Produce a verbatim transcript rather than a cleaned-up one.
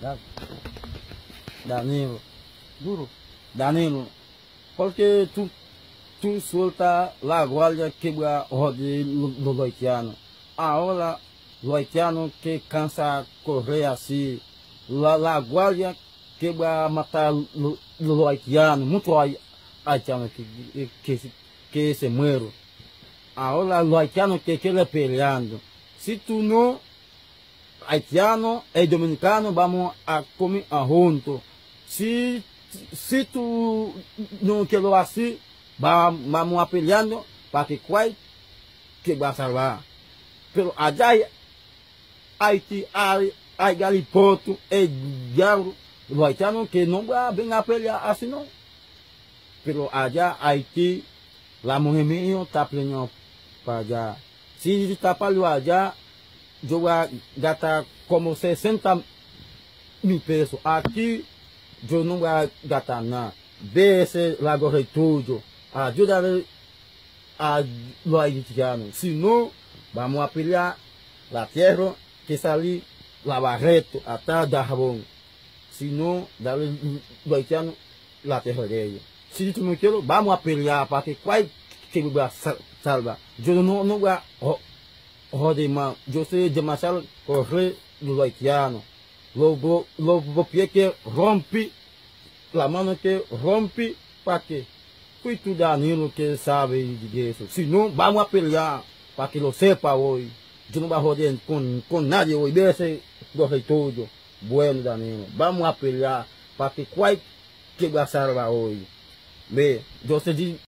Da- Danilo, Duro. Danilo, porque tu, tu suelta la guardia que va a joder los haitianos. Ahora, los haitianos que cansa correr así, la, la guardia que va a matar los, los haitianos, muchos hay- haitianos que, que, que, que se mueren. Ahora los haitianos que quieren peleando. Si tú no, haitiano y dominicano vamos a comer juntos. Si, si tú no quieres así, va- vamos a peleando para que cuál que va a salvar. Pero allá hay Haití, hay, hay galipoto, hay diablo. Los haitianos que no van a venir a pelear así no. Pero allá Haití, la mujer mía está peleando para allá. Si está para allá, yo voy a gastar como sesenta mil pesos. Aquí yo no voy a gastar nada. Ve ese lago tuyo. Ayúdale a los haitianos. Si no, vamos a pelear la tierra que salí la barreto hasta Dajabón. Si no, dale los haitianos la tierra de ellos. Si tú no quieres, vamos a pelear para que cuál que va a salvar. Yo no, no voy a joder más. Yo sé demasiado correr los haitianos. Los los pies que rompe, la mano que rompe, para que fui tu Danilo que sabe de eso. Si no, vamos a pelear para que lo sepa hoy. Yo no voy a joder con, con nadie hoy. Ve ese correr todo. Bueno, Danilo, vamos a pelear para que cuál que va a salvar hoy. Ve, yo sé